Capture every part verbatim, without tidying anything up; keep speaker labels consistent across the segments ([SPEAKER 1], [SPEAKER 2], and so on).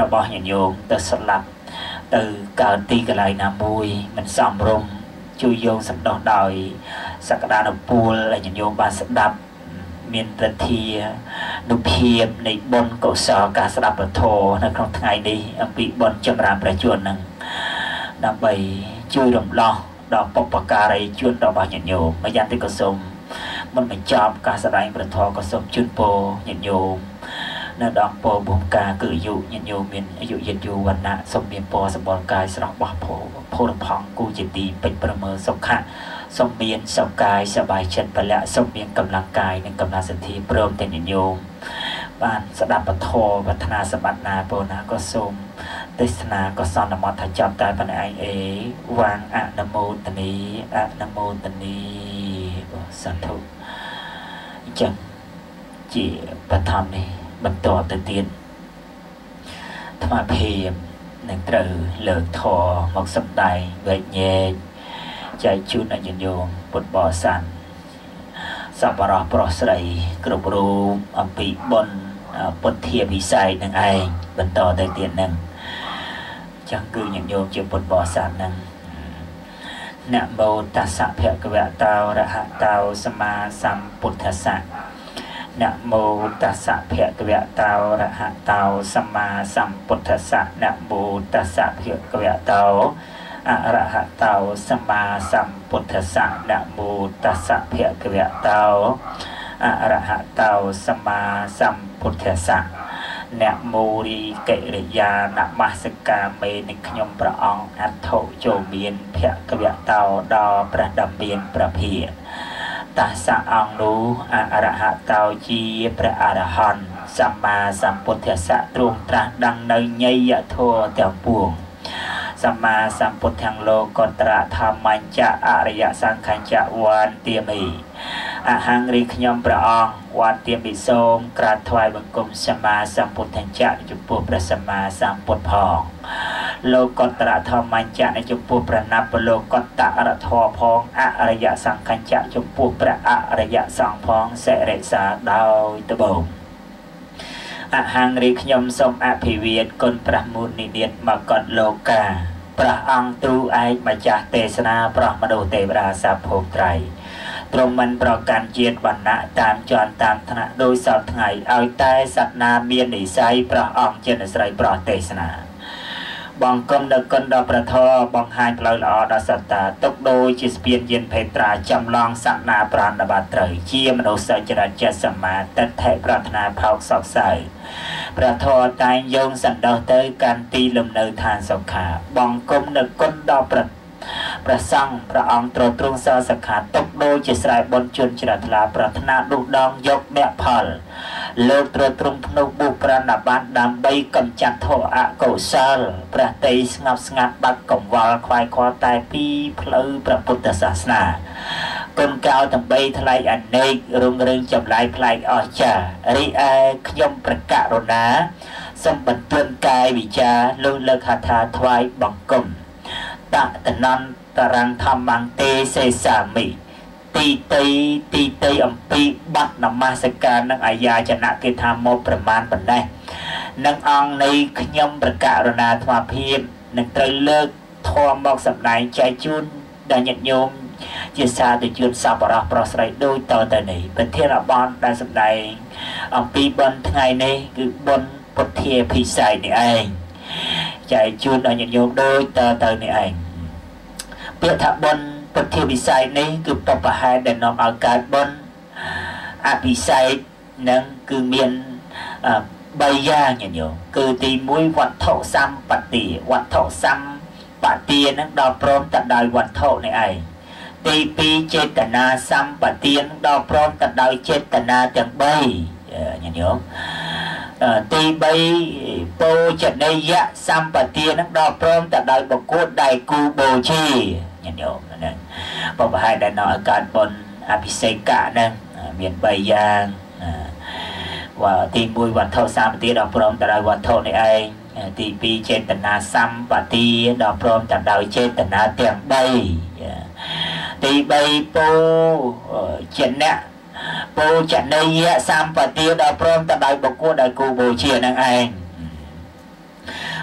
[SPEAKER 1] របស់ញាតិញោមទៅស្លាប់ទៅកើតទីកន្លែងណាមួយមិនសមរម្យជួយយកសម្ដោះដោយសក្តានុពលដែលញាតិញោមបានស្ដាប់មានទិដ្ឋានុភាពនៃបុណ្យកុសលការស្ដាប់ពធនៅក្នុងថ្ងៃនេះអំពីបុណ្យចម្រើនព្រះជន្មនឹងដើម្បីជួយរំដោះដល់បុព្វការីជនរបស់ញាតិញោមម្យ៉ាងទៀតក៏សូមមិនបញ្ចប់ការស្ដែងព្រះធម៌ក៏សូមជូនពរញាតិញោមនៅដល់ពរបុព្វការគឺអាយុញាតិញោមមានអាយុយឺនយូរវណ្ណៈសូមមានពរសម្បល់កាយស្រស់បោះភោភោរផង់គូជាទីពេញប្រមើសុខៈសូមមានសុខកាយសบายចិត្តពលៈសូមមានកម្លាំងកាយនិងកម្លាំងសទ្ធាព្រមទាំងញាតិញោមបានស្ដាប់ពធវฒនាសម្បត្តិណាពោណាក៏សូមទេសនាក៏សន្មតថាចាប់តែប៉ុណ្ណេះឯងអេវាងអនុមោទនីអនុមោទនីសាធុអញ្ចឹងជាបឋមនេះបន្តទៅទៀតថ្មភាពនឹងត្រូវលើកធរមកសម្ដែងវែកញែកចែកជូនអញ្ញញោមពុទ្ធបរិស័ទសប្បុរសប្រុសស្រីគ្រប់រូបអំពីបុណ្យពុទ្ធាវិស័យនឹងឯងបន្តទៅទៀតនឹងចឹងគឺញាតិញោមជាពុទ្ធបរិស័ទនឹងនមោតស្សៈភគវតោរហតោសម្មាសម្ពុទ្ធស្សៈនមោតស្សៈភគវតោរហតោសម្មាសម្ពុទ្ធស្សៈនមោតស្សៈភគវតោអរហតោសម្មាសម្ពុទ្ធស្សៈនមោតស្សៈភគវតោអរហតោសម្មាសម្ពុទ្ធស្សៈអ្នកមូរីកិរិយានមស្ការមេនឹងខ្ញុំព្រះអង្គអត្ថុចូលមានភគវតោដល់ព្រះដំមានព្រះភិតាសៈអង្គនោះអរហតោជាព្រះអរហន្តសម្មាសម្ពុទ្ធស្សៈទ្រង់ត្រាស់ដឹងនៅញយធម៌ទាំងពួងសម្មាសម្ពុទ្ធទាំងលោកតរធម្មញ្ចៈអរិយសង្ខញ្ចៈវន្ទាមីអហង្រីខ្ញុំព្រះអង្គវន្ទាមីសូមក្រាបថ្វាយបង្គំសម្មាសម្ពុទ្ធញ្ចៈចំពោះព្រះសម្មាសម្ពុទ្ធផងលោកតរធម្មញ្ចៈចំពោះព្រះណាប់លោកតរធម៌ផងអរិយសង្ខញ្ចៈចំពោះព្រះអរិយសង្ឃផងសិរិសាដោយត្បូងអហង្រីខ្ញុំសូមអភិវាទគុណព្រះមុនីនាថមកតលោកាព្រះអង្គទ្រូឯកម្ចាស់ទេសនាប្រោះមនុស្សទេវតាសាភោគត្រៃទ្រង់មិនប្រកាន់ជាតិវណ្ណៈតាមជាន់តាមឋានៈដោយសពថ្ងៃឲ្យតែសត្វណាមាននិស្ស័យព្រះអង្គជាអ្នកស្រីប្រោះទេសនាបងគុំដល់គុណដល់ព្រះធម៌បង្ហាញផ្លូវល្អដល់សត្វតាទុកដូចជាស្ពានយានភេត្រាចំឡងសក្តាប្រាណបាត្រូវជាមនុស្សចរិតចិត្តសមាទិដ្ឋិប្រាថ្នាផោកសោកសៅព្រះធម៌តែងយោងសន្តោសទៅកាន់ទីលំនៅឋានសុខាបងគុំដល់គុណដល់ព្រះព្រះសង្ឃព្រះអង្គទ្រទ្រង់សរសខាទុកដូចជាស្រែបុណ្យជន់ជ្រះថ្លាប្រាថ្នាដុះដងយកមគ្គផលលោកទ្រទ្រង់ភ្នោះបុប្រណបាតដើម្បីកម្ចាត់ធម៌អកុសលព្រះតីស្ងប់ស្ងាត់បាត់កង្វល់ខ្វាយខ្វល់តែពីផ្លូវព្រះពុទ្ធសាសនាគុណកោដើម្បីថ្លៃអនេករុងរឿងចម្លែកប្លែកអស្ចារ្យរីឯខ្ញុំប្រករុណាសូមបន្ទន់កាយវិចារលោកលើកហថាថ្វាយបង្គំតតនន្តរੰធម្មង្ទេសេសាមិទីតីទីតីអំពីបាត់នមស្ការនិងអាយាចនៈគេថាមកប្រមាណប៉ុណ្ណេះនឹងអង្គនៃខ្ញុំប្រករុណាថ្មភាពនឹងត្រូវលើកធម៌មកសម្ដែងចែកជូនដល់ញាតិញោមជាសាធុជនសប្បុរសប្រុសស្រីដូចតទៅនេះប្រធានអបនដែលសម្ដែងអំពីបុណ្យថ្ងៃនេះគឺបុណ្យពុទ្ធាភិស័យនេះឯងចែកជូនដល់ញាតិញោមដូចតទៅនេះឯងពាក្យថាបុណ្យពុទ្ធាវិស័យនេះគឺបបហេតុដែលនាំឲ្យកើតបុណ្យអភិសេកនឹងគឺមានបីយ៉ាងញាតិញោមគឺទីមួយវត្ថុសម្បទាវត្ថុសម្បទានឹងដល់ព្រមទៅដោយវត្ថុនេះឯងទីពីរចេតនាសម្បទានឹងដល់ព្រមទៅដោយចេតនាទាំងបីញាតិញោមទីបីពោជនេយៈសម្បទានឹងដល់ព្រមទៅដោយបកួតដៃគូបូជាញាតិញោមហ្នឹងបបហេតុដែលនាំឲ្យកើតបុណ្យអភិសេកៈហ្នឹងមានបីយ៉ាងវ៉ាទីមួយវត្ថុសម្បទាដល់ព្រមទៅដោយវត្ថុនេះឯងទីពីរចេតនាសម្បទាដល់ព្រមទៅដោយចេតនាទាំងបីទីបីពោជនៈពោជនេយៈសម្បទាដល់ព្រមទៅដោយបកួតដោយគូបូជាហ្នឹងឯង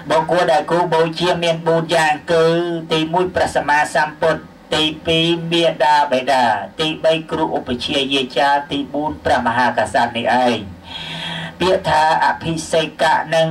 [SPEAKER 1] បុគ្គលដែលគូបូជាមានបួនយ៉ាងគឺទីមួយព្រះសម្មាសម្ពុទ្ធទីពីរមេដាបេដាទីបីគ្រូឧបជាយាចាទីបួនព្រះមហាក្សត្រនេះឯងពាក្យថាអភិសេកៈនឹង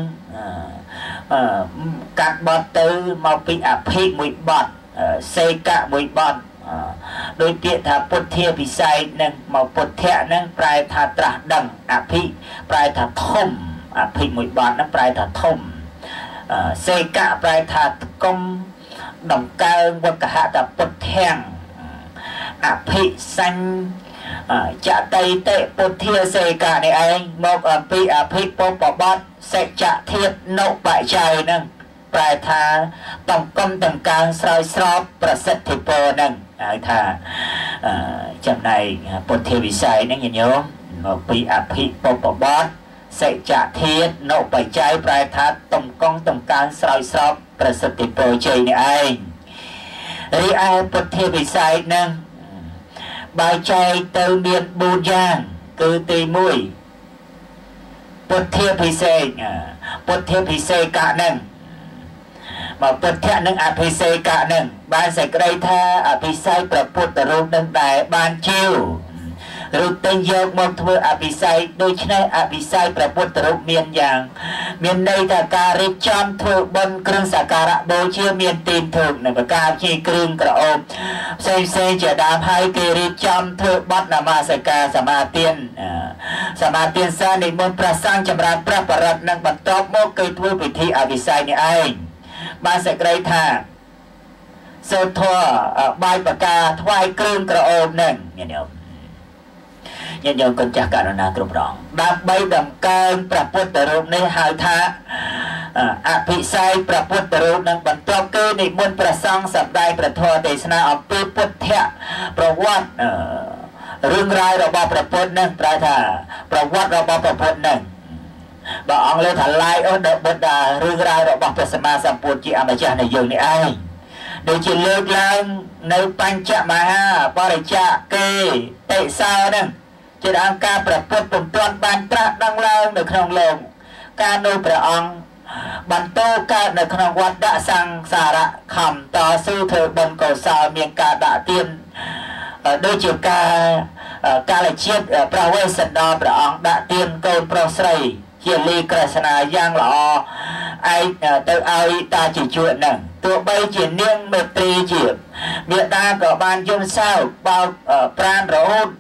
[SPEAKER 1] កាត់បត់ទៅមកពីអភិមួយបត់សេកៈមួយបត់ដោយពាក្យថាពុទ្ធាពិស័យនឹងមកពុទ្ធៈនឹងប្រែថាត្រាស់ដឹងអភិប្រែថាធំអភិមួយបត់នឹងប្រែថាធំសេកៈប្រែថាកុំដង្កើងវកហតពុទ្ធាំងអភិសញ្ញចតិតិពុទ្ធាសេកៈនេះឯងមកអំពីអភិពុបបត្តិសេចធាតុនុបច្ច័យនឹងប្រែថាតំកុំដង្កើងស្រោចស្រពប្រសិទ្ធិពរនឹងហៅថាចំណែកពុទ្ធាវិស័យនឹងញញោមមកពីអភិពុបបត្តិសេចធាតុនុបច្ច័យប្រែថាតំកុំដង្កើងស្រោចស្រពប្រសិទ្ធិពរជ័យនេះឯងរីឯពុទ្ធាវិស័យនឹងបើចែកទៅមានបួនយ៉ាងគឺទីមួយពុទ្ធាភិសេកពុទ្ធាភិសេកៈនឹងមកពុទ្ធៈនឹងអភិសេកៈនឹងបានសេចក្តីថាអភិសេកព្រះពុទ្ធរូបនឹងដែរបានជាវឬទិញយកមកធ្វើអភិសេកដូច្នេះអភិសេកព្រះពុទ្ធរូបមានយ៉ាងមានន័យថាការរៀបចំធ្វើបុណ្យគ្រឿងសក្ការៈបូជាមានទីនធូបនៅប្រការជាគ្រឿងក្រអូបផ្សេងផ្សេងជាដើមហើយគេរៀបចំធ្វើបទនមស្ការសមាទានសមាទានសានិមន្តព្រះសង្ឃចម្រើនព្រះបរិត្តនិងបន្ទាប់មកគេធ្វើពិធីអភិសេកនេះឯងបានសេចក្តីថាសូត្រធម៌បាយបកាថ្វាយគ្រឿងក្រអូបនឹងញាតិញោមញាតិញោមកូនចាស់ករណាគ្រប់រងដើម្បីតម្កើងព្រះពុទ្ធរូបនេះហៅថាអភិសេកព្រះពុទ្ធរូបនឹងបន្ទាប់គឺនិមន្តព្រះសង្ឃសម្ដែងព្រះធម៌ទេសនាអំពីពុទ្ធៈប្រវត្តិរឿងរ៉ាវរបស់ព្រះពុទ្ធនឹងប្រែថាប្រវត្តិរបស់ព្រះពុទ្ធនឹងបើអង់គ្លេសថា Life of the Buddha រឿងរ៉ាវរបស់ព្រះសម្មាសម្ពុទ្ធជាអម្ចាស់នៃយើងនេះឯងដូចជាលើកឡើងនៅបញ្ចមហាបរិច្ចាគេតិសោនឹងជាអង្គការព្រះពុទ្ធពុំទាន់បានត្រាស់ដឹងឡើងនៅក្នុងលោកការនោះព្រះអង្គបន្តកើតនៅក្នុងវត្តសង្សារៈខំតស៊ូធ្វើបុណ្យកុសលមានការដាក់ទានដូចជាការកាលជាតិប្រវេសន្តរព្រះអង្គដាក់ទានកូនប្រុសស្រីជាលីក្រស្នាយ៉ាងល្អឯងទៅឲ្យតាជាជួននឹងទោះបីជានាងមេត្រីជាមេដាក៏បានយំសោកបោកប្រាណរហូត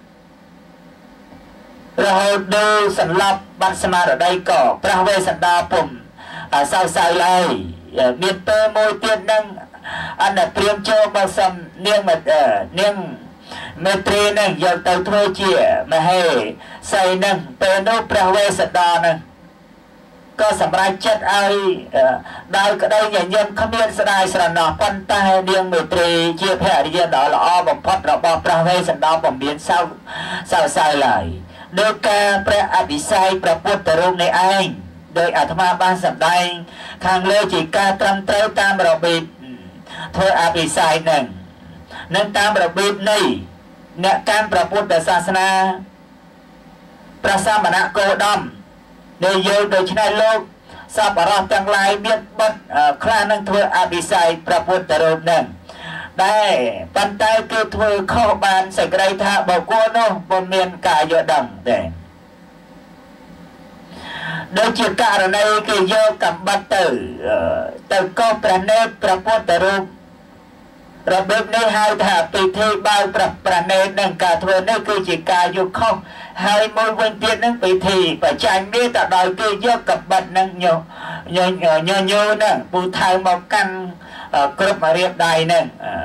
[SPEAKER 1] រហូតដល់សន្លប់បាត់ស្មារតីក៏ប្រះវេសន្តរពុំសៅសៅឡើយមានពេលមួយទៀតនឹងអន្តព្រាមចូលបើសំនាងនាងមេត្រីនឹងយកទៅធ្វើជាមហេសីនឹងពេលនោះព្រះវេស្សន្តរនឹងក៏សម្រេចចិត្តឲ្យដោយក្តីញញឹមគ្មានស្ដាយស្រណោះប៉ុន្តែនាងមេត្រីជាភរិយាដ៏ល្អបំផុតរបស់ព្រះវេស្សន្តរពុំមានសៅសៅសៅឡើយដោយការព្រះអភិសេកព្រះពុទ្ធរូបនេះឯងដោយអាត្មាបានសម្ដែងខាងលើជាការត្រឹមត្រូវតាមរបៀបធ្វើអភិសេកនឹងនិងតាមរបៀបនៃអ្នកកាន់ព្រះពុទ្ធសាសនាព្រះសមណគោតមដែលយល់ដូច្នេះលោកសពរស់ទាំងឡាយមានបុត្រខ្លះនឹងធ្វើអភិសេកព្រះពុទ្ធរូបនឹងដែលប៉ុន្តែគឺធ្វើខុសបានសេចក្តីថាបុគ្គលនោះពុំមានការយល់ដឹងទេដូចជាករណីគេយកកំបិតទៅទៅកោសព្រះនេត្រព្រះពុទ្ធរូបរបៀបនេះហៅថាពិធីបើកព្រះព្រះនេត្រនឹងការធ្វើនេះគឺជាការយកខុសហើយមួយវិញទៀតនឹងពិធីបច្ចាញ់នេះទៅដោយគេយកកំបិតនឹងញញញញោនឹងពូថៅមកកាន់គ្រប់រៀបដៃនឹង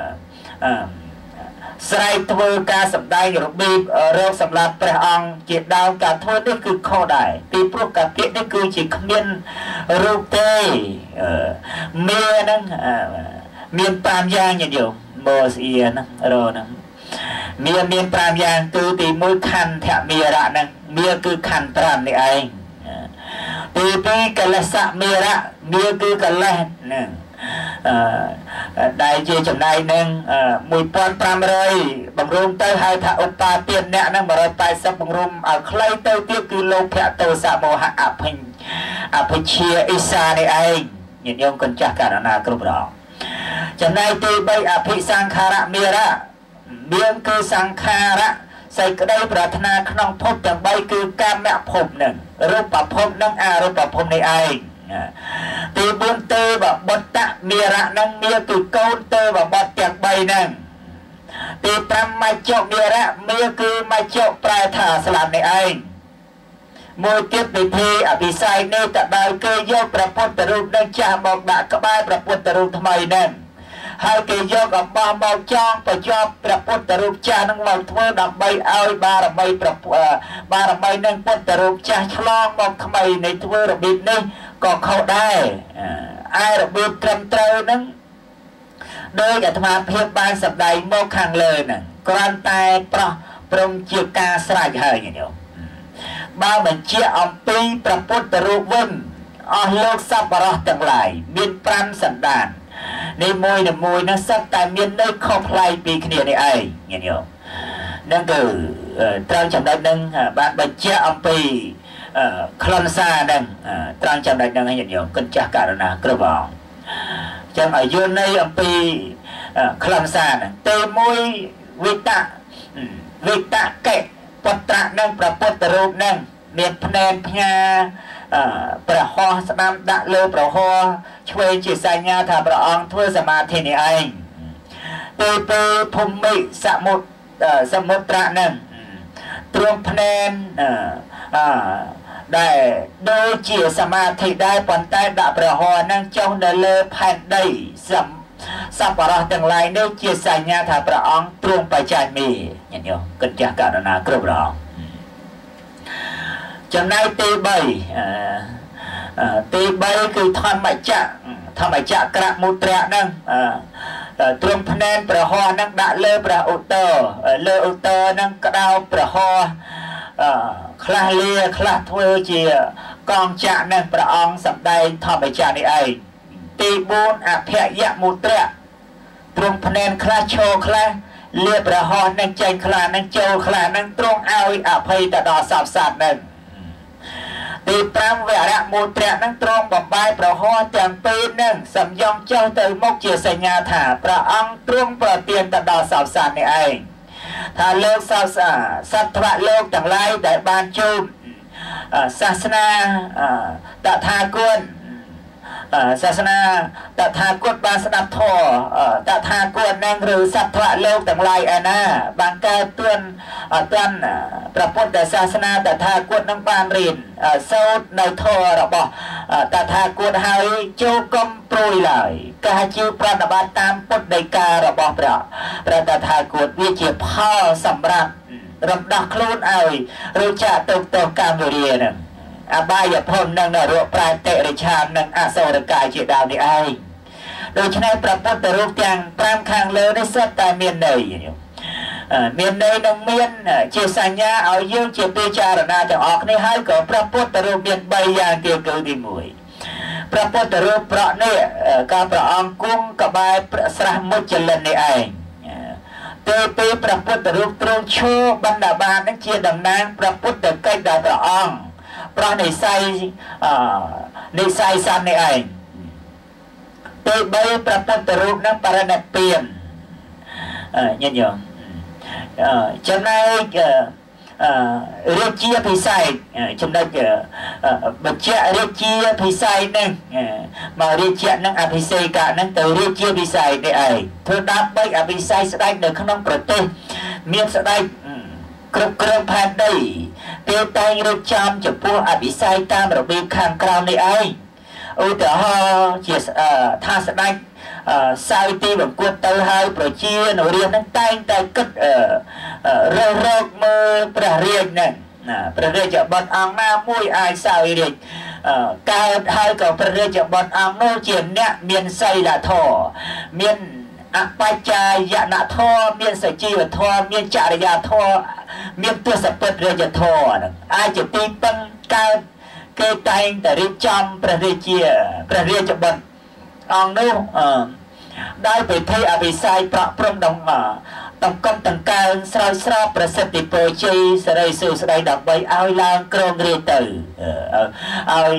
[SPEAKER 1] ស្រែកធ្វើការសម្ដែងរបៀបរោគសម្រាប់ព្រះអង្គជាដើមការធ្វើនេះគឺខុសដែរពីព្រោះការពាក្យនេះគឺជាគ្មានរូបទេមាននឹងមានប្រាំយ៉ាងញាតិញោមមើលស្អៀនរហ្នឹងមានមានប្រាំយ៉ាងគឺទីមួយខន្ធមេរៈហ្នឹងមានគឺខន្ធប្រាំនេះឯងទីពីរកលសៈមេរៈមានគឺកលេសហ្នឹងអឺដែលជាចំណែកនឹងមួយពាន់ប្រាំរយបង្រួមទៅហៅថាឧបាទានអ្នកនឹងមួយរយប៉ែតសិបបង្រួមឲ្យខ្លីទៅទៀតគឺលោភៈទោសៈមោហៈអភិញអភិជាអិសានេះឯងញាតិញោមគិតចាស់ករណាគ្រប់រងចំណែកទីបីអភិសង្ខារៈមេរៈមានគឺសង្ខារៈសេចក្តីប្រាថ្នាក្នុងភពទាំងបីគឺកាមភពនឹងរូបភពនឹងអរូបភពនេះឯងទីបួនទេវបុត្រមេរៈនឹងមានគឺកូនទេវបុត្រទាំងបីនឹងទីប្រាំមច្ចុមេរៈមានគឺមច្ចុប្រែថាស្លាប់នេះឯងមួយទៀតវិធីអភិស័យនេះតដោយគេយកព្រះពុទ្ធរូបនឹងចាស់មកដាក់ក្បែរព្រះពុទ្ធរូបថ្មីនឹងហើយគេយកអំបោះមកចងបញ្ចប់ព្រះពុទ្ធរូបចាស់នឹងមកធ្វើដើម្បីឲ្យបារមីព្រះបារមីនឹងពុទ្ធរូបចាស់ឆ្លងមកថ្មីនៃធ្វើរបៀបនេះក៏ខុសដែរឯរបៀបត្រឹមត្រូវនឹងដោយអាត្មាភាពបានសម្ដែងមកខាងលើហ្នឹងគ្រាន់តែប្រោះព្រមជាការស្រេចហើយញោមបើបញ្ជាអំពីព្រះពុទ្ធរូបវិញអស់លោកសប្បុរសទាំងឡាយមានប្រាំសន្តាននេះមួយនេះមួយនោះសិតតែមានន័យខុសប្លែកពីគ្នានេះឯងញាតិញោមនឹងគឺត្រូវចំណុចនឹងបានបញ្ជាអំពីខ្លឹមសារនឹងត្រង់ចំណុចនឹងញាតិញោមគិតចាស់ករណាគ្រប់អង្គចឹងឲ្យយល់ន័យអំពីខ្លឹមសារនឹងទីមួយវិតៈវិតៈកេពុត្រៈនឹងព្រះពុទ្ធរូបនឹងមានភ្នែនផ្ញើព្រះហស្ថស្ដាំដាក់លើព្រះហស្ថឆ្វេងជាសញ្ញាថាព្រះអង្គធ្វើសមាធិនេះឯងទីពីរភូមិសមុទ្រសមុទ្រៈនឹងទ្រង់ភ្នែនដែលដូចជាសមាធិដែរប៉ុន្តែដាក់ព្រះហស្ថនឹងចុះនៅលើផែនដីសប្បុរសទាំងឡាយនេះជាសញ្ញាថាព្រះអង្គទ្រង់បច្ច័យមេញាតិញោមគិតចាស់ករណាគ្រប់រងចំណែកទីបីទីបីគឺធម្មចក្រធម្មចក្រមុទ្រៈនឹងទ្រង់ភ្នែនព្រះហស្ថនឹងដាក់លើព្រះឧត្តរលើឧត្តរនឹងក្តោបព្រះហស្ថខ្លះលាខ្លះធ្វើជាកងចក្រនឹងព្រះអង្គសម្ដែងធម្មចក្រនេះឯងទីបួនអភយមុទ្រៈទ្រង់ភ្នែនខ្លះឈរខ្លះលាព្រះហស្ថនឹងចេញខ្លះនឹងចូលខ្លះនឹងទ្រង់ឲ្យអភ័យទៅដល់សពសត្វនឹងទីប្រាំវរៈមុទ្រៈនឹងទ្រង់បំបាយព្រះហស្ថទាំងពីរនឹងសំយំចុះទៅមុខជាសញ្ញាថាព្រះអង្គទ្រង់ប្រទានទៅដល់សពសត្វនេះឯងថាលោកសពសត្វលោកទាំងឡាយដែលបានជួបសាសនាតថាគតសាសនាតថាគតបានស្ដាប់ធម៌តថាគតនឹងឬសត្វលោកទាំងឡាយឯណាបានកើតទួនតាន់ព្រះពុទ្ធសាសនាតថាគតនឹងបានរៀនសូត្រនៅធម៌របស់តថាគតហើយចូលកុំព្រួយឡើយការជឿប្រតិបត្តិតាមពុទ្ធដីការបស់ព្រះព្រះតថាគតវាជាផលសម្រាប់រំដោះខ្លួនឲ្យរួចចាកទៅទៅកាមវិរិយនឹងអបាយភពនឹងនរកប្រែតិរិឆាននឹងអសុរកាយជាដើមនេះឯងដូច្នេះព្រះពុទ្ធរូបទាំងប្រាំខាងលើនេះសុទ្ធតែមានន័យមានន័យនឹងមានជាសញ្ញាឲ្យយើងជាពិចារណាទាំងអស់គ្នាហើយក៏ព្រះពុទ្ធរូបមានបីយ៉ាងទៀតគឺទីមួយព្រះពុទ្ធរូបប្រក់នេះក៏ព្រះអង្គគង់ក្បែរស្រះមុចលិននេះឯងទៅពេលព្រះពុទ្ធរូបទ្រង់ឈរបណ្ឌបាតនឹងជាតំណាងព្រះពុទ្ធកិច្ចដល់ព្រះអង្គប្រោះនិស័យនិស័យសន្និឯងទីបីព្រះពុទ្ធរូបនឹងបរិនិព្វានញាតិញោមចំណែករាជាពិស័យចំណុចបញ្ជារាជាពិស័យនឹងមករាជានឹងអភិសេកនឹងទៅរាជាពិស័យនេះឯងធ្វើដើម្បីអភិសេកស្ដេចនៅក្នុងប្រទេសមានស្ដេចគ្រប់គ្រងផែនដីពេលតែងរៀបចំចំពោះអភិសេកតាមរបៀបខាងក្រោមនេះឯងឧទាហរណ៍ជាថាស្ដេចសៅទីបង្គត់ទៅហើយប្រជានរាជនឹងតែងតែគិតរើសរកមើលព្រះរាជនឹងព្រះរាជបុត្រអង្គណាមួយអាចសៅរាជកើតហើយក៏ព្រះរាជបុត្រអង្គនោះជាអ្នកមានសីលធម៌មានអបច្ចាយនធម៌មានសជីវធម៌មានចរិយាធម៌មានទស្សពិតរាជធម៌នឹងអាចជាទីពឹងកើតគេតែងតែរៀបចំព្រះរាជាព្រះរាជបុត្រអង្គនោះដោយពិធីអភិសេកប្រក់ព្រំដងតំកំតង្កើងស្រោចស្រពប្រសិទ្ធិពរជ័យសិរីសួស្តីដើម្បីឲ្យឡើងគ្រងរាជទៅឲ្យ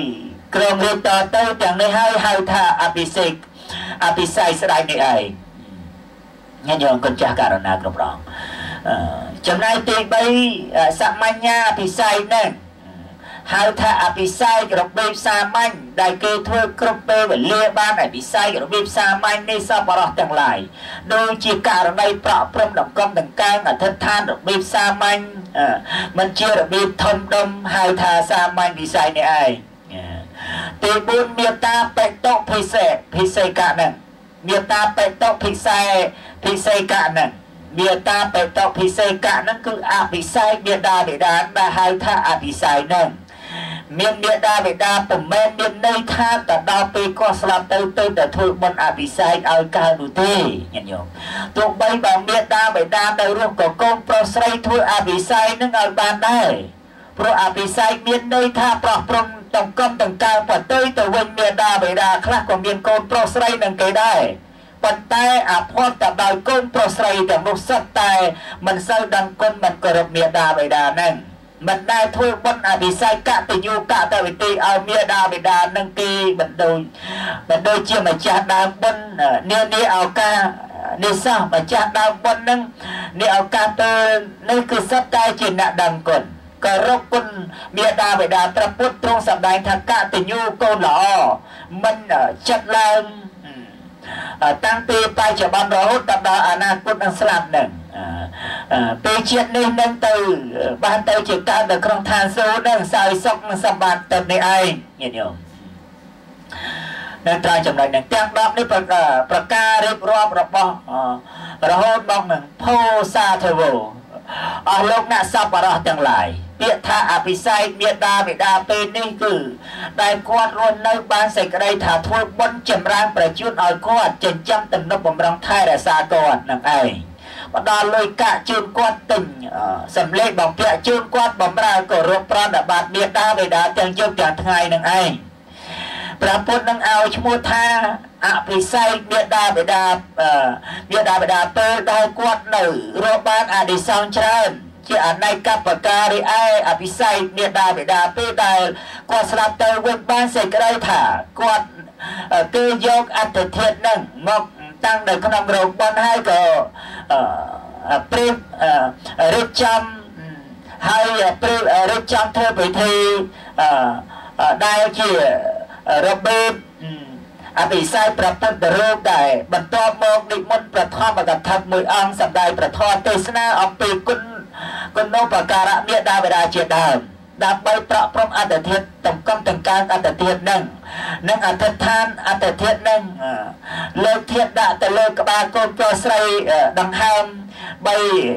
[SPEAKER 1] ក្រុមរៀបតទៅទាំងនេះហើយហៅថាអភិសេកអភិស័យស្ដាយនេះឯងញញោមគុណចាស់ករណាគ្រប់រងចំណែកទីបីសមញ្ញាអភិស័យនេះហៅថាអភិស័យរបៀបសាមញ្ញដែលគេធ្វើគ្រប់ពេលវេលាបានអភិស័យរបៀបសាមញ្ញនេះសពរោះទាំងឡាយដូចជាករណីប្រក់ព្រំដង្កុំដង្កើងអធិដ្ឋានរបៀបសាមញ្ញមិនជារបៀបធំដុំហៅថាសាមញ្ញវិស័យនេះឯងទីបួនមេត្តាបេតុភិសេភិសេកៈនឹងមេត្តាបេតុភិសេភិសេកៈនឹងមេត្តាបេតុភិសេកៈនឹងគឺអភិស័យមេដាបេដាដែលហៅថាអភិស័យនឹងមានមេដាបេដាពុំមែនមានន័យថាទៅដល់ពេលគាត់ស្លាប់ទៅទៅតែធ្វើបុណ្យអភិសេកឲ្យកើតនោះទេញាតិញោមទោះបីបើមេដាបេដានៅរស់ក៏កូនប្រុសស្រីធ្វើអភិសេកនឹងឲ្យបានដែរព្រោះអភិសេកមានន័យថាប្រោះព្រំតង្កំតង្កើបទៅទៅវិញមេដាបេដាខ្លះក៏មានកូនប្រុសស្រីនឹងគេដែរប៉ុន្តែអភ័ព្វទៅដោយកូនប្រុសស្រីទាំងនោះសិតតែមិនសូវដឹងគុណមិនគោរពមេដាបេដានឹងមិនដែលធ្វើបុណ្យអភិសេកកតញ្ញូកតវិធីឲ្យមេដាបេដានឹងគេមិនដូចមិនដូចជាម្ចាស់ដើមបុណ្យនានាឱកាសនេះសោះម្ចាស់ដើមបុណ្យនឹងនេះឱកាសទៅនេះគឺសិតតែជាអ្នកដឹងគុណគោរពគុណមេដាបេដាព្រះពុទ្ធទ្រង់សម្ដែងថាកតញ្ញូកូនល្អមិនចិត្តឡើងតាំងពីបច្ចុប្បន្នរហូតដល់អនាគតនឹងស្លាប់នឹងពេលជាតិនេះនឹងទៅបានទៅជាកើតនៅក្នុងឋានសួគ៌នឹងសោយសុខនឹងសម្បត្តិទៅនេះឯងញាតិញោមនៅត្រង់ចំណុចនឹងទាំងដប់នេះប្រការរៀបរាប់របស់រហូតមកនឹងភោសាធវោអស់លោកអ្នកសប្បុរសទាំងឡាយពាក្យថាអភិសេកមេដាបេដាពេលនេះគឺដែលគាត់រស់នៅបានសេចក្តីថាធ្វើបុណ្យចម្រើនប្រជូនឲ្យគាត់ចិញ្ចឹមទំនុកបំរុងថែរក្សាគាត់នឹងឯងផ្ដល់លុយកាក់ជូនគាត់ទិញសម្លេងបំពាក់ជូនគាត់បំរើគោរពប្រណិប័តមេដាបេដាទាំងយប់ទាំងថ្ងៃនឹងឯងព្រះពុទ្ធនឹងឲ្យឈ្មោះថាអភិសេកមេដាបេដាមេដាបេដាពេលដែលគាត់នៅរស់បានអានិសង្សច្រើនជាអនេកបការីឯអភិសេកមេដាបេដាពេលដែលគាត់ស្លាប់ទៅវិញបានសេចក្តីថាគាត់គឺយកអត្តធាតុនឹងមកតាំងនៅក្នុងរោងបុណ្យហើយក៏ព្រៀបរៀបចំហើយព្រៀបរៀបចំធ្វើពិធីដែលជារបៀបអភិសេកព្រះពុទ្ធរូបដែរបន្ទាប់មកនិមន្តប្រធមកថាមួយអង្គសម្ដែងប្រធមទេសនាអំពីគុណគុណូបការៈមេដាបេដាជាដើមដើម្បីប្រក់ព្រំអត្តធាតុតម្កំតង្កើងអត្តធាតុនឹងនិងអធិដ្ឋានអត្តធាតុនឹងលើកធាតុដាក់ទៅលើក្បាលកូនប្រុសស្រីដង្ហើមបី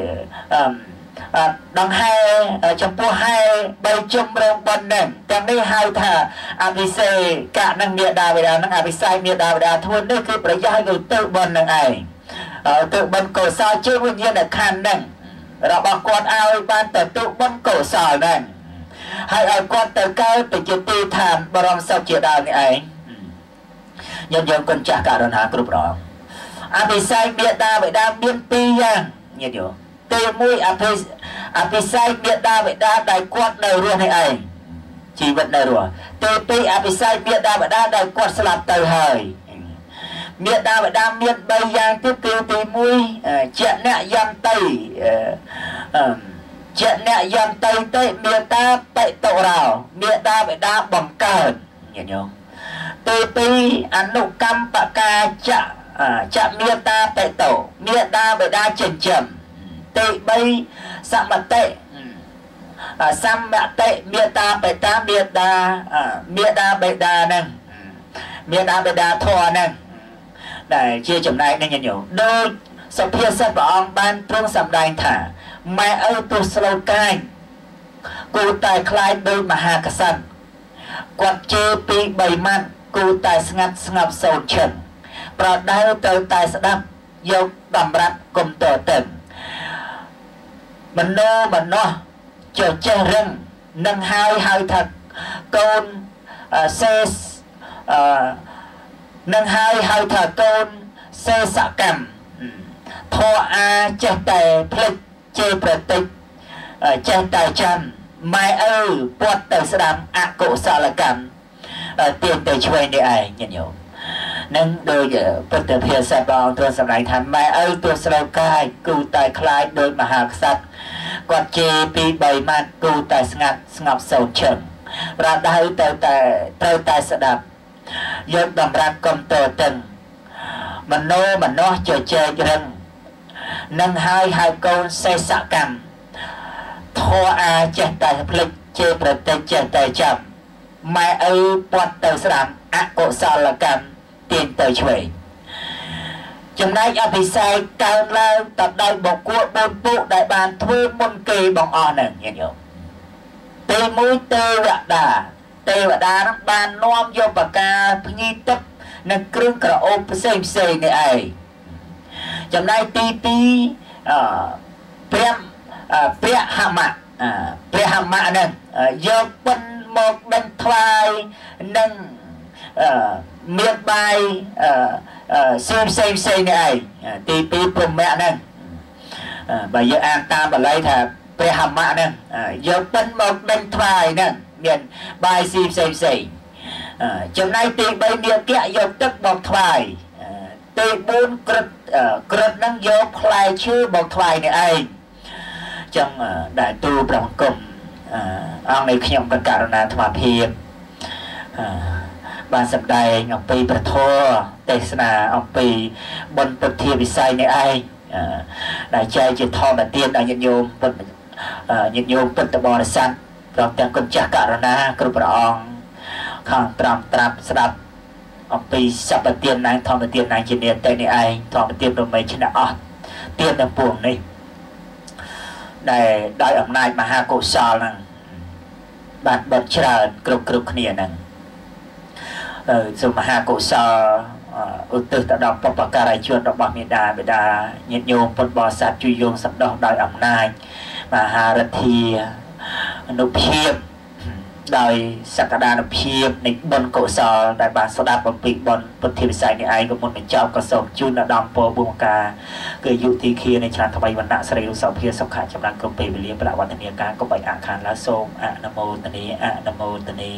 [SPEAKER 1] ដង្ហែចំពោះហែបីជុំរោងបុណ្យនឹងទាំងនេះហៅថាអភិសេកៈនឹងមេដាបេដានឹងអភិសេកមេដាបេដាធ្វើនេះគឺប្រយោជន៍ទៅទៅបុណ្យនឹងឯងទៅបុណ្យកុសលជាវិញ្ញាណខណ្ឌនឹងរបស់គាត់ឲ្យបានទៅទៅបុណ្យកុសលនឹងហើយឲ្យគាត់ទៅកើតទៅជាទីឋានបរមសុខជាដើមនេះឯងញាតិញោមគុណចាស់ករណាគ្រប់រងអភិសេកមេដាបេដាមានពីរយ៉ាងញាតិញោមទីមួយអភិអភិសេកមេដាបេដាដែលគាត់នៅរស់នេះឯងជីវិតនៅរស់ទីពីរអភិសេកមេដាបេដាដែលគាត់ស្លាប់ទៅហើយមេដាបេដាមានបីយ៉ាងទៀតគឺទីមួយជាអ្នកយន្តិជាអ្នកយន្តិទេមេតាបេតុរោមេដាបេដាបង្កើតញាតិញោមទីពីរអនុកម្មបកាចៈចមេតាបេតុមេដាបេដាចិញ្ចឹមទីបីសមតិសមតិមេតាបេតាមេដាមេដាបេដានឹងមេដាបេដាធរនឹងដែលជាចំណែកនឹងញញោមដោយសុភាសិតព្រះអង្គបានទ្រង់សម្ដែងថាម៉ែឪទោះស្លូតកាយគូតែខ្លាចដោយមហាក្សត្រគាត់ជេរពីបីម៉ាត់គូតែស្ងាត់ស្ងប់សូន្យឈឹងប្រដៅទៅតែស្ដាប់យកតម្រាត់គុំតទៅមโนមនោចចេះរឹងនឹងហើយហៅថាកូនសេអឺនឹងហើយហៅថាកូនសេសកម្មធរអាចេះតែភ្លេចជេរប្រតិចចេះតែចាំម៉ែឪពាត់ទៅស្ដាប់អកុសលកម្ម tiền tới chơi đi ai nhận nhổ nâng đôi bất tử phía xa bóng tôi sẵn đánh thằng mẹ ơi tôi sẵn cai cụ tài khai đôi mà hạc sạch quạt chê pi bầy mặt cụ tài ngặt ngọc sầu chừng ra đáy tàu tài tàu tài sẵn đập dốc đầm ra công tổ từng mà nô mà nó chờ chơi rừng nâng hai hai con xe xạ cầm thô a chết tài lịch chê bật tay chết tài chậm mẹ ơi bọt tàu sẵn ạ cổ sao là cầm tiền tới chuối chừng này ở phía sai cao lao tập đại bọc của bốn bộ đại bàn thuê môn kỳ bằng o nè nghe nhớ tê mũi tê vạ đà tê vạ đà nó bàn nom vô bà ca nghi tức nâng krương cả ôm xem xem này ai chừng này tí tí prem prem hàm mạ prem hàm mạ nè vô quân một đánh thoại nâng miệng bài xem xem xem này tí tí cùng mẹ nè bây giờ an ta mà lấy thà về hàm mạ nè giờ tân một đánh thoại nè miệng bài xem xem xem chừng này tí bây miệng kẹ giờ tức một thoại tí bốn cực cực nâng vô khoai chưa một thoại này ai trong đại tu bằng cùng ông này khi ông cần cả là thỏa hiệp ban sập đầy ngọc pi bật thô tây sna ông pi bồn bật thiệp bị sai này ai đại trai chỉ thò là tiên đại nhận nhôm bật nhận nhôm bật tập bò là san rồi tiếng con chắc cả na kêu bà ông khang tram tram sập ông pi sập bật tiên này thò bật tiên này chỉ niệm tây này ai thò bật tiên rồi mấy chỉ là ọt tiên là buồn này đại đại ông này mà ha cổ sò nè bạn bật chờ kêu kêu kia nè dù mà hạ cổ sò ưu tư tạo đọc bọc bọc cà chuột đọc bọc miền đà bề đà nhiệt nhôm bột bò sạch chui dùng sắp đọc đòi ẩm nai mà hạ rật thì nụ phiếp đòi sắc đà nụ phiếp nịch bồn cổ sò đại bản sò đạp bọc bị bồn bột thiệp xài này ai có một mình trong có sổ chun là đong bò bùm cà cười dụ thì kia này chẳng thầm bày vấn nạn sợi lưu sọ phía sọc khả trong đăng công bì vì liêm bạcวันนี้การก็ไปอ่านคานแล้วส้มอะนะโมตนีอะนะโมตนี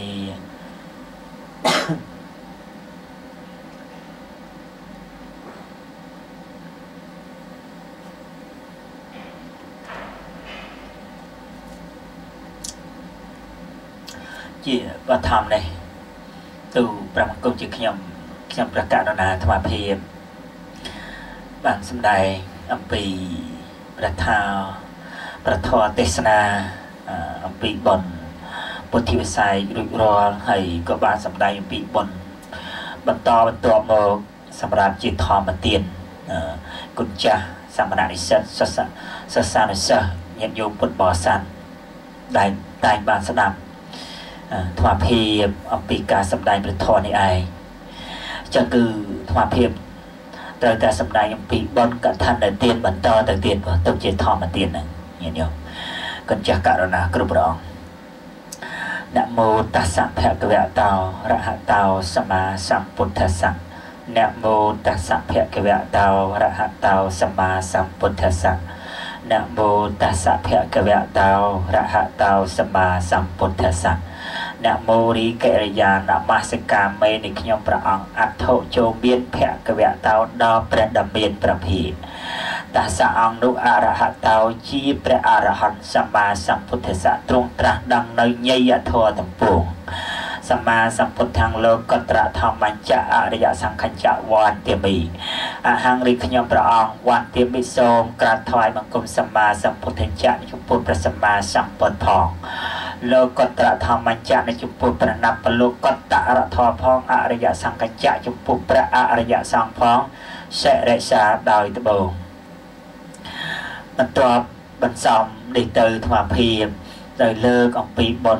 [SPEAKER 1] chỉ và thầm này từ bằng công chức nhầm nhầmประกาศนาธรรมเพียบบางสมัยอัมพีประทาประทอเทศนาอัมพีบนปุถุวิสัยรุรอให้ก็บางสมัยอัมพีบนบรรทอบรรทอโมสำหรับจิตทอมาเตียนกุญจาสามนานิสัสสะสสานิสัยยันโยมปุตบ่อสันได้ได้บางสนามธรรมเพียบอัมพีการสมัยประทอในไอจะคือธรรมเพียบแต่แต่สมัยอัมพีบนกับท่านได้เตียนบรรทอแต่เตียนว่าต้องเจตทอมาเตียนนั่นอย่างเดียวกุญจาการณากรุบรองนะโมตัสสะภะคะวะโตอะระหะโตสัมมาสัมพุทธัสสะนะโมตัสสะภะคะวะโตอะระหะโตสัมมาสัมพุทธัสสะนะโมตัสสะภะคะวะโตอะระหะโตสัมมาสัมพุทธัสสะนะโมริเกริยานะมาสกาเมนิขยมพระองค์อัตโธโจเบียนภะคะวะโตดอประดมเบียนประพีตัสสะองนุอะระหะโตจีพระอรหันต์สัมมาสัมพุทธัสสะตรงตรัสดังในเยยะทั่วทั้งปวงสัมมาสัมพุทธังโลกตระธรรมัญจะอริยสังขจะวันเตมีอาหังริขยมพระองค์วันเตมิโสมกราบถวายบังคมสัมมาสัมพุทธัญจะในจุปุพระสัมมาสัมพุทธองโลกตระธรรมัญจะในจุปุพระนับปโลกตระทอพองอริยสังขจะจุปุพระอริยสังพองเสเรชาดอยตะบงบรรทอบรรซอมดีเตอร์ธรรมเพียบโดยเลิกออกปีบน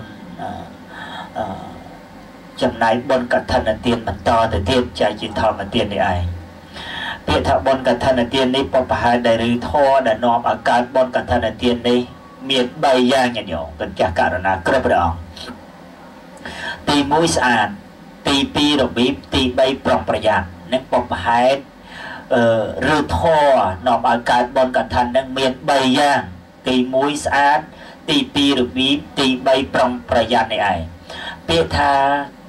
[SPEAKER 1] จำนายบนกับธนเตียนบรรทอแต่เทียบใจจิตทอมาเตียนในไอเพียรบนกับธนเตียนนี้ปปหาได้หรือท่อได้นอมอาการบนกับธนเตียนนี้เมียใบย่างอย่างหยงกันจากการณากระปรองตีมุ้ยสะอาดตีปีดอกบีบตีใบปรองประหยัดนั่งปปหาหรือท่อนอมอาการบนกับธนนั่งเมียใบย่างตีมุ้ยสะอาดตีปีดอกบีบตีใบปรองประหยัดในไอเปียธา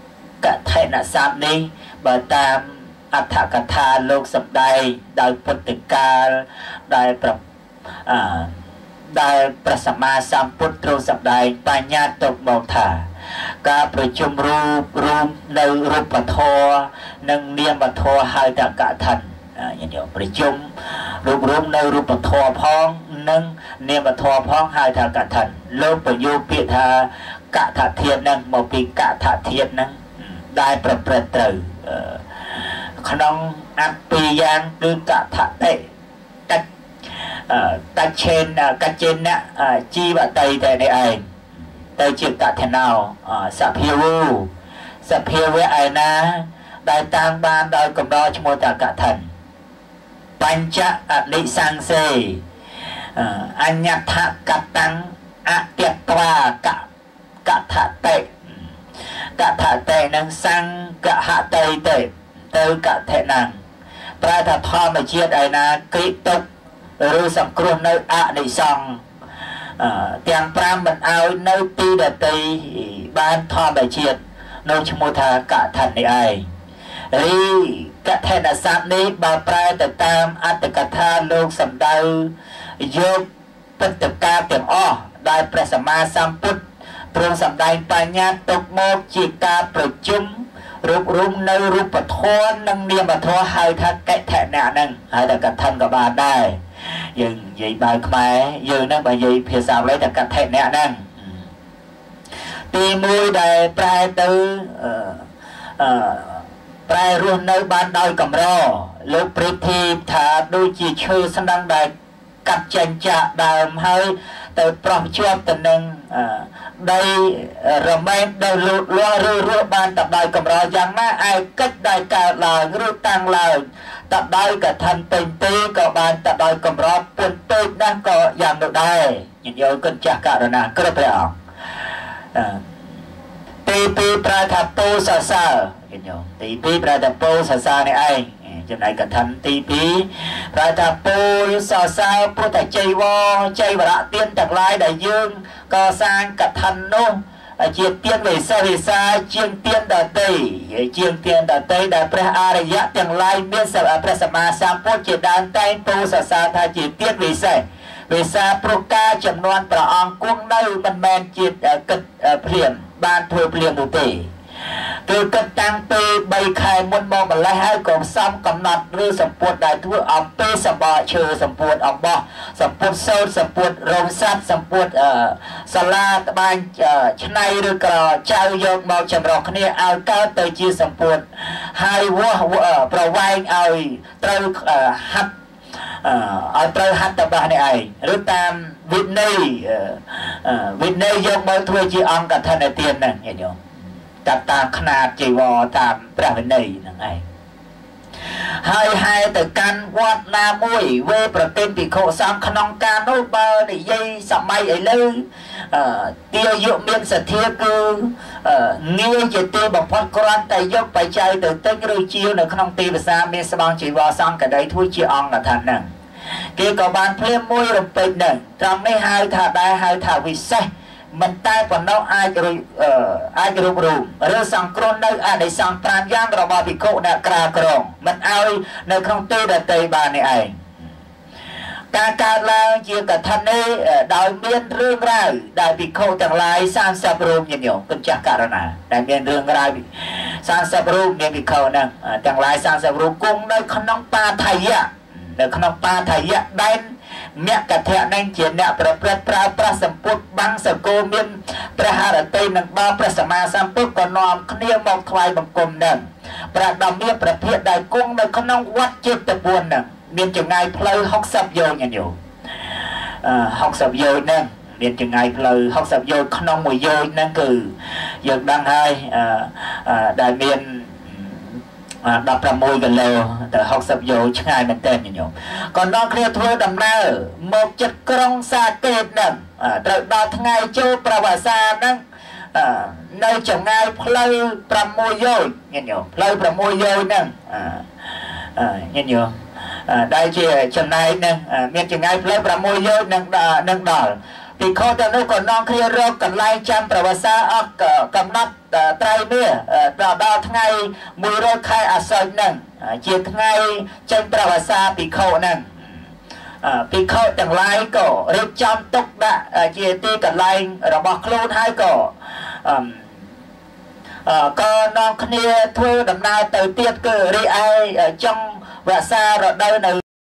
[SPEAKER 1] កថេនសាបនេះបើតាមអត្ថកថាលោកសម្ដែងដោយពុទ្ធកាលដែលប្រអឺដែលព្រះសម្មាសម្ពុទ្ធទ្រង់សម្ដែងបញ្ញត្តិទុកមកថាការប្រជុំរូបរួមនៅរូបធម៌និងនាមធម៌ហៅថាកឋិនញាតិញោមប្រជុំរូបរួមនៅរូបធម៌ផងនិងនាមធម៌ផងហៅថាកឋិនលោកបញ្យោពាក្យថាកថាធាតុនឹងមកពីកថាធាតុនឹងដែលប្រព្រឹត្តត្រូវក្នុងអត្តពីរយ៉ាងគឺកថាតិតតឆេនកចេនជីវតីតែនេះឯងទៅជាកថណោសភាវុសភាវៈឯណាដែលតាំងបានដោយកំដរឈ្មោះតាកឋិនបញ្ចអនិសង្សេអញ្ញថកតាំងអទិត្វាកកថាតិកថាតិនឹងសង្កហតិទេទៅកថេណੰប្រែថាធម្មជាតិឯណាគិតុឬសង្គ្រោះនៅអនិសង្ឃទាំងប្រាំមិនឲ្យនៅទីដតីបានធម្មជាតិនៅឈ្មោះថាកឋិននេះឯងរីកថេនស័ព្ទនេះបើប្រែទៅតាមអត្តកថាលោកសម្ដៅយកពុទ្ធកាទាំងអស់ដែលព្រះសម្មាសម្ពុទ្ធទ្រង់សម្ដែងបញ្ញត្តិទុកមកជាការប្រជុំរូបរួមនៅរូបធម៌និងនាមធម៌ហៅថាកថេនៈហ្នឹងហើយតែកឋិនក៏បានដែរយើងនិយាយបែបខ្មែរយើងហ្នឹងបើនិយាយភាសាបាលីតែកថេនៈហ្នឹងទីមួយដែលប្រែទៅអឺអឺប្រែរស់នៅបានដោយកម្រលោកប្រៀបធៀបថាដូចជាឈើស្នឹងដែលកាត់ចេញចាក់ដើមហើយទៅប្រោះជាប់ទៅនឹងដីរមែងដែលលូតលាស់ឬរស់បានតែដោយកម្រយ៉ាងណាឯកិច្ចដែលកើតឡើងឬតាំងឡើងតែដោយកឋិនពេញទីក៏បានតែដោយកម្រពុនពេកណាស់ក៏យ៉ាងនោះដែរញាតិញោមគិតចាស់ករណាគ្រប់ព្រះអង្គទីពីរប្រែថាពោសសើញាតិញោមទីពីរប្រែថាពោសសើនេះឯងចំណែកកឋិនទីពីរប្រែថាពោសសើពុទ្ធចៃវរចៃវរៈទានទាំងឡាយដែលយើងកសាងកឋិននោះជាទានវិសេសវិសាជាងទានដតីជាងទានដតីដែលព្រះអរិយៈទាំងឡាយមានព្រះសម្មាសម្ពុទ្ធជាដើមតែងពោសសើថាជាទានវិសេសវិសាព្រោះការចំនួនព្រះអង្គគង់នៅមិនមែនជាគិតព្រាមបានធ្វើព្រាមនោះទេគឺគិតតាំងពីបីខែមុនមកម្លេះហើយក៏សំកំណត់ឬសម្ពុតដែលធ្វើអំពីសម្បកឈើសម្ពុតអំបោះសម្ពុតសោតសម្ពុតរោមសัตว์សម្ពុតសាឡាត្បាញឆ្នៃឬក៏ចៅយកមកចម្រុះគ្នាឲ្យកើតទៅជាសម្ពុតហើយវាស់ប្រវែងឲ្យត្រូវហាត់ឲ្យត្រូវហត្ថបទនេះឯងឬតាមវិន័យវិន័យយកមកធ្វើជាអង្គកឋិនទានហ្នឹងញាតិញោមតាមតាមຂະຫນាតជីវរតាមព្រះវិន័យហ្នឹងឯងហើយហែទៅកាន់វត្តណាមួយវេប្រតិភិក្ខុសង្ឃក្នុងការនោះបើនិយាយសម័យឥឡូវទាយុមានសទ្ធាគឺងាយជាទីបំផុតគ្រាន់តែយកបច្ច័យទៅទិញឬជាវនៅក្នុងទីផ្សារមានស្បង់ជីវរសង្ឃកដីធ្វើជាអង្គកឋិនហ្នឹងគេក៏បានភ្លាមមួយរំពេចហ្នឹងត្រង់នេះហៅថាដែរហៅថាវិសេសមិនតែប៉ុណ្ណោះអាចអាចរូបរូបឬសង្គ្រោះនៅអនិសង្ឃប្រាំយ៉ាងរបស់ភិក្ខុអ្នកក្រាក្រងមិនឲ្យនៅក្នុងទីដតីបាននេះឯងការកើតឡើងជាកឋិននេះដោយមានរឿងរ៉ាវដែលភិក្ខុទាំងឡាយសាមសិបរូបញាតិញោមគុណចាស់ករណាដែលមានរឿងរ៉ាវសាមសិបរូបមានភិក្ខុហ្នឹងទាំងឡាយសាមសិបរូបគង់នៅក្នុងបាថយៈនៅក្នុងបាថយៈដែលអ្នកកថានឹងជាអ្នកប្រព្រឹត្តប្រើប្រាស់សម្ពុតបាំងសកលមានព្រះハរតីនិងបោព្រះសម្មាសម្ពុទ្ធក៏នាំគ្នាមកថ្វាយបង្គំនឹងព្រះដ៏មានព្រះភិក្ខដែលគង់នៅក្នុងវត្តចេតពុននឹងមានចម្ងាយផ្លូវហុកសិបយោជន៍ញោមអឺហុកសិបយោជន៍ហ្នឹងមានចម្ងាយផ្លូវហុកសិបយោជន៍ក្នុងមួយយោជន៍ហ្នឹងគឺយើងដឹងហើយអឺដែលមានដប់ប្រាំមួយគីឡូទៅហុកសិបយោជន៍ឆ្ងាយមែនទែនញោមក៏នាំគ្នាធ្វើដំណើរមកចិត្តក្រុងសាកេតហ្នឹងត្រូវដល់ថ្ងៃចូលប្រវត្តិសាស្ត្រហ្នឹងនៅចម្ងាយផ្លូវប្រាំមួយយោជន៍ញោមផ្លូវប្រាំមួយយោជន៍ហ្នឹងអឺញោមដែលជាចំណែកនឹងមានចម្ងាយផ្លូវប្រាំមួយយោជន៍នឹងនឹងដល់ពីខទៅនោះក៏នាំគ្នារកកន្លែងចាំប្រវត្តិសាស្ត្រអស់កំណត់ត្រៃមាសដល់ថ្ងៃមួយរយខែអាសត់ហ្នឹងជាថ្ងៃចេញប្រវត្តិសាស្ត្រពីខហ្នឹងពីខទាំងឡាយក៏រៀបចំទុកដាក់ជាទីកន្លែងរបស់ខ្លួនហើយក៏ក៏នាំគ្នាធ្វើដំណើរទៅទៀតគឺរីឯចុងវស្សារដូវនៅ